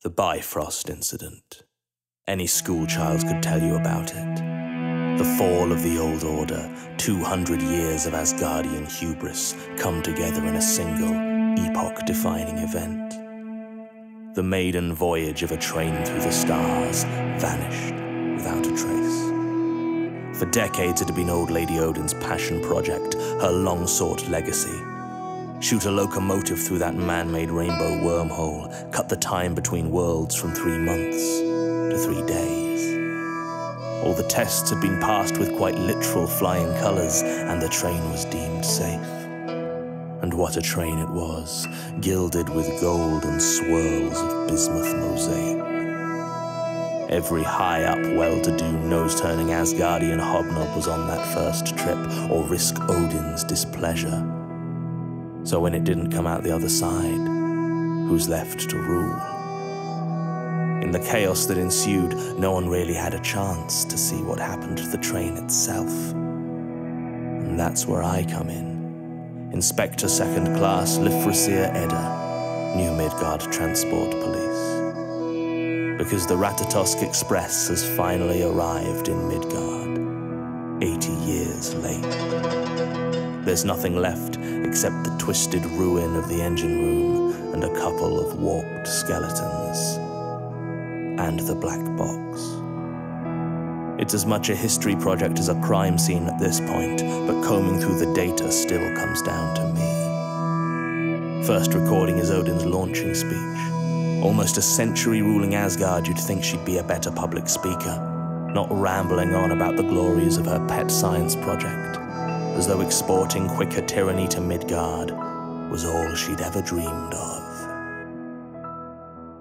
The Bifrost Incident. Any schoolchild could tell you about it. The fall of the old order, 200 years of Asgardian hubris come together in a single, epoch-defining event. The maiden voyage of a train through the stars vanished without a trace. For decades it had been Old Lady Odin's passion project, her long-sought legacy. Shoot a locomotive through that man-made rainbow wormhole, cut the time between worlds from 3 months to 3 days. All the tests had been passed with quite literal flying colors, and the train was deemed safe. And what a train it was, gilded with gold and swirls of bismuth mosaic. Every high-up, well-to-do, nose-turning Asgardian hobnob was on that first trip, or risk Odin's displeasure. So when it didn't come out the other side, who's left to rule? In the chaos that ensued, no one really had a chance to see what happened to the train itself. And that's where I come in. Inspector Second Class Lifrasier Edda, New Midgard Transport Police. Because the Ratatosk Express has finally arrived in Midgard, 80 years late. There's nothing left except the twisted ruin of the engine room and a couple of warped skeletons. And the black box. It's as much a history project as a crime scene at this point, but combing through the data still comes down to me. First recording is Odin's launching speech. Almost a century ruling Asgard, you'd think she'd be a better public speaker, not rambling on about the glories of her pet science project, as though exporting quicker tyranny to Midgard was all she'd ever dreamed of.